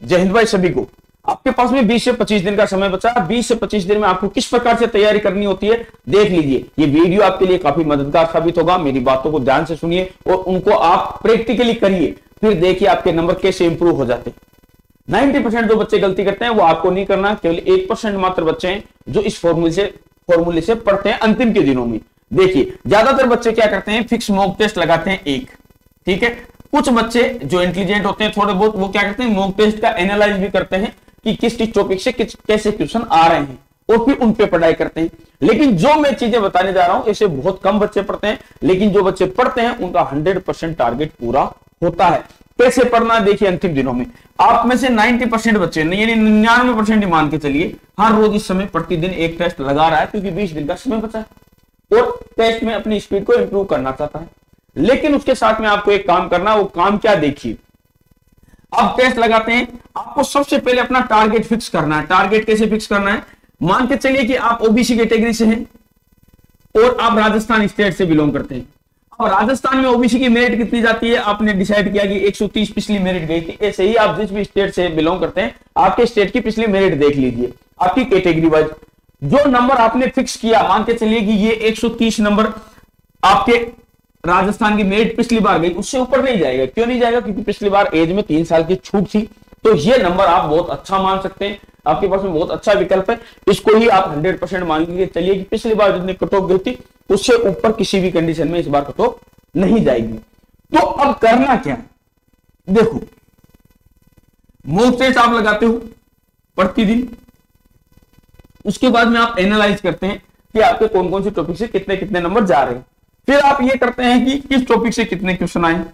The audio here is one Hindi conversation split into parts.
जय हिंद भाई सभी को। आपके पास में 20 से 25 दिन का समय बचा। 20 से 25 दिन में आपको किस प्रकार से तैयारी करनी होती है देख लीजिए। ये वीडियो आपके लिए काफी मददगार साबित होगा। मेरी बातों को ध्यान से सुनिए और उनको आप प्रैक्टिकली करिए, फिर देखिए आपके नंबर कैसे इंप्रूव हो जाते हैं। 90% जो बच्चे गलती करते हैं वो आपको नहीं करना, केवल 1% मात्र बच्चे हैं जो इस फॉर्मूले से पढ़ते हैं अंतिम के दिनों में। देखिए ज्यादातर बच्चे क्या करते हैं, फिक्स मॉक टेस्ट लगाते हैं एक, ठीक है। कुछ बच्चे जो इंटेलिजेंट होते हैं थोड़े बहुत, वो क्या करते हैं, मॉक टेस्ट का एनालाइज भी करते हैं कि किस टॉपिक से कैसे क्वेश्चन आ रहे हैं और फिर उन पे पढ़ाई करते हैं। लेकिन जो मैं चीजें बताने जा रहा हूं ऐसे बहुत कम बच्चे पढ़ते हैं, लेकिन जो बच्चे पढ़ते हैं उनका 100% टारगेट पूरा होता है। कैसे पढ़ना देखिए अंतिम दिनों में। आप में से 90% बच्चे यानी 99% ही मान के चलिए हर रोज इस समय प्रतिदिन एक टेस्ट लगा रहा है, क्योंकि 20 दिन का समय बचा है और टेस्ट में अपनी स्पीड को इंप्रूव करना चाहता है। लेकिन उसके साथ में आपको एक काम करना, वो काम क्या देखिए। आप टेस्ट लगाते हैं, आपको सबसे पहले अपना टारगेट फिक्स करना है। टारगेट कैसे फिक्स करना है, मान के चलिए कि आप ओबीसी कैटेगरी से हैं और आप राजस्थान स्टेट से बिलोंग करते हैं। अब राजस्थान में ओबीसी की मेरिट कितनी जाती है, आपने डिसाइड किया कि 130 पिछली मेरिट गई थी। ऐसे ही आप जिस भी स्टेट से बिलोंग करते हैं आपके स्टेट की पिछली मेरिट देख लीजिए, आपकी कैटेगरी वाइज जो नंबर आपने फिक्स किया। मान के चलिए कि ये 130 नंबर आपके राजस्थान की मेरिट पिछली बार गई, उससे ऊपर नहीं जाएगा। क्यों नहीं जाएगा, क्योंकि पिछली बार एज में 3 साल की छूट थी। तो ये नंबर आप बहुत अच्छा मान सकते हैं, आपके पास में बहुत अच्छा विकल्प है। इसको ही आप 100% मान के चलिए कि पिछली बार जितनी कट ऑफ गई थी उससे ऊपर किसी भी कंडीशन में इस बार कट ऑफ नहीं जाएगी। तो अब करना क्या है, देखो मॉक टेस्ट आप लगाते हो प्रतिदिन, उसके बाद में आप एनालाइज करते हैं कि आपके कौन कौन से टॉपिक से कितने कितने नंबर जा रहे हैं। फिर आप ये करते हैं कि किस टॉपिक से कितने क्वेश्चन आए।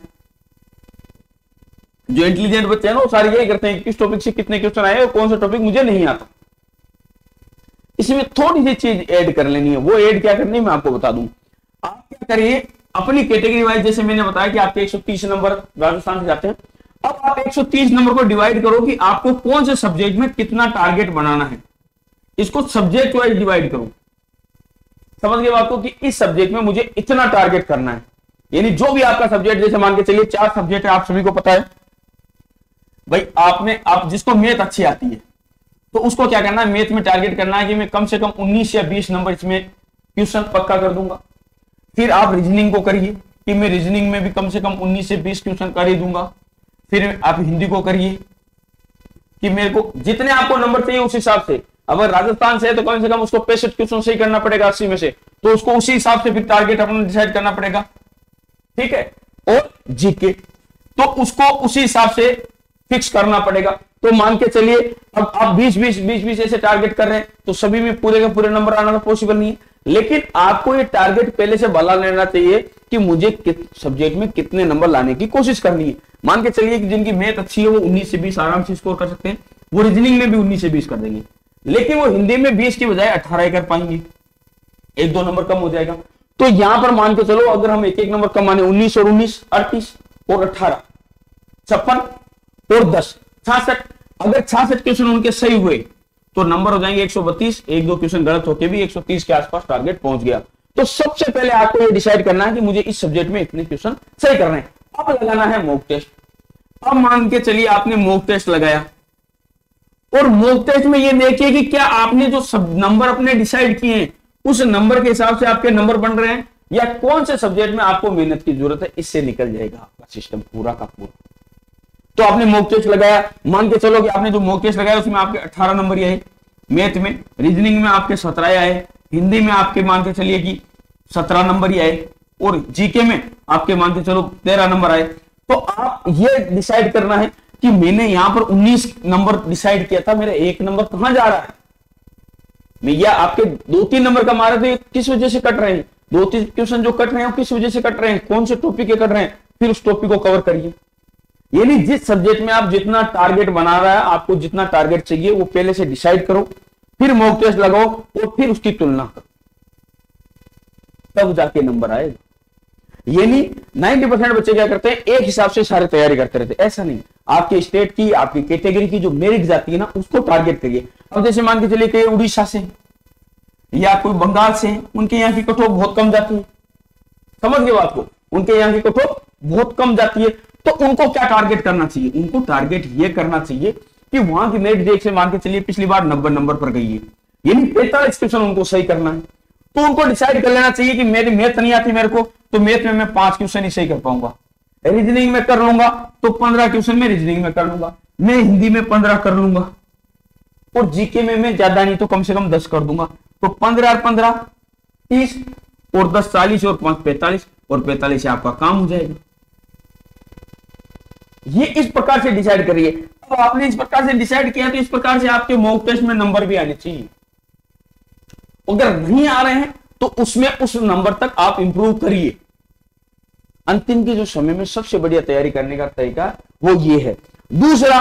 जो इंटेलिजेंट बच्चे हैं ना वो सारे यही करते हैं कि किस टॉपिक से कितने क्वेश्चन आए और कौन सा टॉपिक मुझे नहीं आता। इसमें थोड़ी सी चीज ऐड कर लेनी है, वो ऐड क्या करनी है मैं आपको बता दूं। आप क्या करिए, अपनी कैटेगरी वाइज, जैसे मैंने बताया कि आपके 130 नंबर राजस्थान से जाते हैं, अब आप 130 नंबर को डिवाइड करो कि आपको कौन से सब्जेक्ट में कितना टारगेट बनाना है। इसको सब्जेक्ट वाइज डिवाइड करो, समझ गए बात को, कि इस सब्जेक्ट में मुझे इतना टारगेट करना है। यानी जो भी आपका सब्जेक्ट, जैसे मान के चलिए 4 सब्जेक्ट है, आप सभी को पता है भाई। आप जिसको मैथ अच्छी आती है तो उसको क्या करना है, मैथ में टारगेट करना है कि मैं कम से कम 19 या 20 नंबर इसमें क्वेश्चन पक्का कर दूंगा। फिर आप रीजनिंग को करिए कि मैं रीजनिंग में भी कम से कम 19 से 20 क्वेश्चन कर ही दूंगा। फिर आप हिंदी को करिए कि मेरे को जितने आपको नंबर चाहिए उस हिसाब से, अगर राजस्थान से है तो कम से कम उसको 65 क्वेश्चन सही करना पड़ेगा 80 में से, तो उसको उसी हिसाब से फिर टारगेट अपना डिसाइड करना पड़ेगा, ठीक है। और जीके तो उसको उसी हिसाब से फिक्स करना पड़ेगा। तो मान के चलिए अब आप 20 ऐसे टारगेट कर रहे हैं तो सभी में पूरे के पूरे नंबर आना तो पॉसिबल नहीं है, लेकिन आपको ये टारगेट पहले से बना लेना चाहिए कि मुझे सब्जेक्ट में कितने नंबर लाने की कोशिश करनी है। मान के चलिए कि जिनकी मैथ अच्छी है वो 19 से 20 आराम से स्कोर कर सकते हैं, वो रीजनिंग में भी 19 से 20 कर देंगे, लेकिन वो हिंदी में 20 की बजाय 18 कर पाएंगे, 1-2 नंबर कम हो जाएगा। तो यहां पर मान के चलो अगर हम एक नंबर कम माने 19 और 19 38 और 18 56 और 10 66, अगर 66 क्वेश्चन उनके सही हुए तो नंबर हो जाएंगे 132। 1-2 क्वेश्चन गलत होके भी 130 के आसपास टारगेट पहुंच गया। तो सबसे पहले आपको ये डिसाइड करना है कि मुझे इस सब्जेक्ट में इतने क्वेश्चन सही करने हैं। अब लगाना है मॉक टेस्ट। अब मान के चलिए आपने मॉक टेस्ट लगाया और मॉक टेस्ट में ये देखिए कि क्या आपने जो सब नंबर अपने डिसाइड किए हैं उस नंबर के हिसाब से आपके नंबर बन रहे हैं या कौन से सब्जेक्ट में आपको मेहनत की जरूरत है। इससे निकल जाएगा आपका सिस्टम पूरा का पूरा। तो आपने मॉक टेस्ट लगाया, मान के चलो कि आपने जो मॉक टेस्ट लगाया उसमें आपके 18 नंबर आए, मैथ में, रीजनिंग में आपके 17 आए, हिंदी में आपके मान के चलिए कि 17 नंबर ही आए और जीके में आपके मान के चलो 13 नंबर आए। तो आप ये डिसाइड करना है कि मैंने यहां पर 19 नंबर डिसाइड किया था, मेरा 1 नंबर कहां जा रहा है। मैं या आपके 2-3 नंबर का मारे थे, किस वजह से कट रहे हैं, 2-3 क्वेश्चन जो कट रहे हैं किस वजह से कट रहे हैं, कौन से टॉपिक के कट रहे हैं, फिर उस टॉपिक को कवर करिए। यानी जिस सब्जेक्ट में आप जितना टारगेट बना रहा है, आपको जितना टारगेट चाहिए वो पहले से डिसाइड करो, फिर मॉक टेस्ट लगाओ और फिर उसकी तुलना करो, तब जाके नंबर आएगा। यानी 90% बच्चे क्या करते हैं, एक हिसाब से सारे तैयारी करते रहते। ऐसा नहीं, आपके स्टेट की, आपकी कैटेगरी की जो मेरिट जाती है ना उसको टारगेट करिए। अब जैसे मान के चलिए कि उड़ीसा से या कोई बंगाल से, उनके यहाँ की कट ऑफ बहुत कम जाती है, समझ गए बात को, उनके यहाँ की कट ऑफ बहुत कम जाती है। तो उनको क्या टारगेट करना चाहिए, उनको टारगेट ये करना चाहिए कि वहां की नेट जे से मान के चलिए पिछली बार 90 नंबर पर गई है, यानी 45 क्वेश्चन उनको सही करना है। तो उनको डिसाइड कर लेना चाहिए कि मेरी मैथ नहीं आती मेरे को, तो मैथ में मैं 5 क्वेश्चन ही सही कर पाऊंगा, रीजनिंग में कर लूंगा तो 15 क्वेश्चन में रीजनिंग में कर लूंगा, मैं हिंदी में 15 कर लूंगा, और जीके में मैं ज्यादा नहीं तो कम से कम 10 कर दूंगा। तो 15 और 15 30, और 10 40, और 5 45, और 45 से आपका काम हो जाएगा। ये इस प्रकार से डिसाइड करिए। अब आपने इस प्रकार से डिसाइड किया तो इस प्रकार से आपके मॉक टेस्ट में नंबर भी आने चाहिए। अगर नहीं आ रहे हैं तो उसमें उस नंबर तक आप इंप्रूव करिए। अंतिम के जो समय में सबसे बढ़िया तैयारी करने का तरीका वो ये है। दूसरा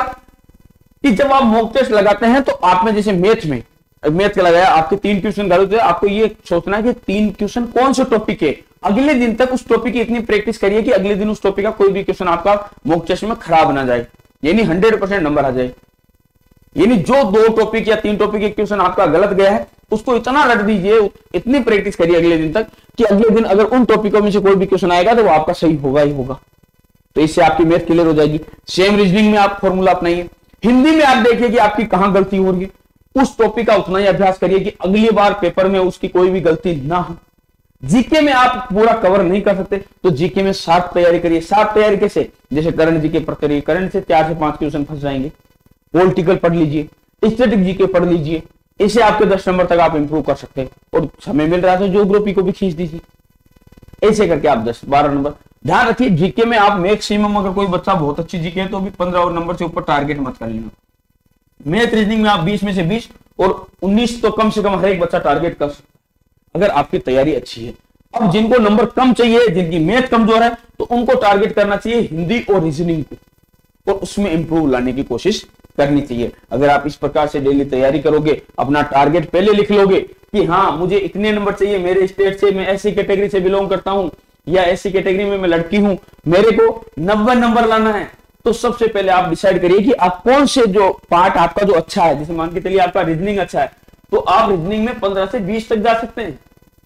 कि जब आप मॉक टेस्ट लगाते हैं तो आप में जैसे मैथ का लगाया, आपके 3 क्वेश्चन गलत हुए, आपको ये सोचना है कि 3 क्वेश्चन कौन से टॉपिक है। अगले दिन तक उस टॉपिक की इतनी प्रैक्टिस करिए कि अगले दिन उस टॉपिक का कोई भी क्वेश्चन आपका मॉक टेस्ट में खराब ना जाए, यानी 100% नंबर आ जाए। यानी जो 2 टॉपिक या 3 टॉपिक के क्वेश्चन आपका गलत गया है उसको इतना रट दीजिए, इतनी प्रैक्टिस करिए अगले दिन तक कि अगले दिन अगर उन टॉपिकों में से कोई भी क्वेश्चन आएगा तो वो आपका सही होगा ही होगा। तो इससे आपकी मैथ क्लियर हो जाएगी। सेम रीजनिंग में आप फॉर्मूला अपनाइए। हिंदी में आप देखिए कि आपकी कहां गलती हो रही है, उस टॉपिक का उतना ही अभ्यास करिए कि अगली बार पेपर में उसकी कोई भी गलती ना हो। जीके में आप पूरा कवर नहीं कर सकते तो जीके में शार्प तैयारी करिए। शार्प तैयारी कैसे, जैसे करंट जीके पर करिए, करंट से 4 से 5 क्वेश्चन फंस जाएंगे। पॉलिटिकल पढ़ लीजिए, स्टैटिक जीके पढ़ लीजिए, इससे आपके 10 नंबर तक आप इंप्रूव कर सकते हैं। और समय मिल रहा है तो ज्योग्राफी को भी खींच दीजिए, ऐसे करके आप 10-12 नंबर। ध्यान रखिए जीके में आप मैक्सिमम, अगर कोई बच्चा बहुत अच्छी जीके है तो भी 15 और नंबर से ऊपर टारगेट मत कर लेना। मैथ रीजनिंग में आप 20 में से 20 और 19 तो कम से कम हर एक बच्चा टारगेट कर सकता है अगर आपकी तैयारी अच्छी है। अब जिनको नंबर कम चाहिए, जिनकी मैथ कमजोर है, तो उनको टारगेट करना चाहिए हिंदी और रीजनिंग को, और उसमें इंप्रूव लाने की कोशिश करनी चाहिए। अगर आप इस प्रकार से डेली तैयारी करोगे, अपना टारगेट पहले लिख लोगे कि हाँ मुझे इतने नंबर चाहिए, मेरे स्टेट से, मैं ऐसी कैटेगरी से बिलोंग करता हूं या ऐसी कैटेगरी में मैं लड़की हूं, मेरे को 90 नंबर लाना है, तो सबसे पहले आप डिसाइड करिए कि आप कौन से जो पार्ट आपका जो अच्छा है। जैसे मान के चलिए आपका रीजनिंग अच्छा है तो आप रीजनिंग में 15 से 20 तक जा सकते हैं।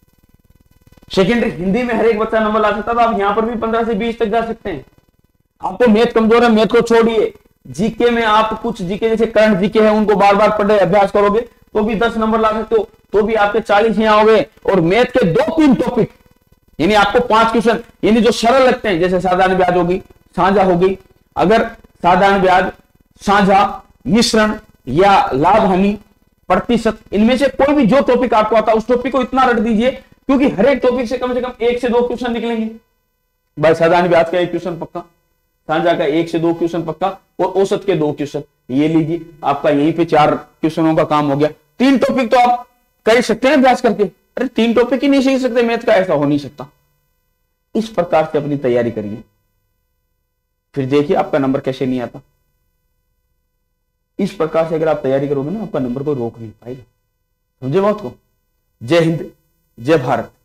सेकेंडरी हिंदी में हर एक बच्चा नंबर ला सकता है, तो आप यहां पर भी 15 से 20 तक जा सकते हैं। आपको मैथ कमजोर है, मैथ को छोड़िए। जीके में आप कुछ जीके जैसे करंट जीके है उनको बार बार पढ़े अभ्यास करोगे तो भी 10 नंबर ला सकते हो, तो भी आपके 40 यहां हो गए। और मैथ के 2-3 टॉपिक, यानी आपको 5 क्वेश्चन, यानी जो सरल लगते हैं, जैसे साधारण ब्याज होगी, साझा होगी, अगर साधारण ब्याज, साझा, मिश्रण या लाभ हानि, प्रतिशत, इनमें से कोई भी जो टॉपिक आपको आता है उस टॉपिक को इतना रट दीजिए, क्योंकि हर एक टॉपिक से कम 1 से 2 क्वेश्चन निकलेंगे। भाई साधारण ब्याज का 1 क्वेश्चन पक्का, साझा का 1 से 2 क्वेश्चन पक्का, और औसत के 2 क्वेश्चन। ये लीजिए, आपका यहीं पे 4 क्वेश्चनों का काम हो गया। 3 टॉपिक तो आप कर सकते हैं अभ्यास करके। अरे 3 टॉपिक ही नहीं सीख सकते मैथ का, ऐसा हो नहीं सकता। इस प्रकार से अपनी तैयारी करिए, फिर देखिए आपका नंबर कैसे नहीं आता। इस प्रकार से अगर आप तैयारी करोगे ना, आपका नंबर कोई रोक नहीं पाएगा। समझे बात को? जय हिंद, जय भारत।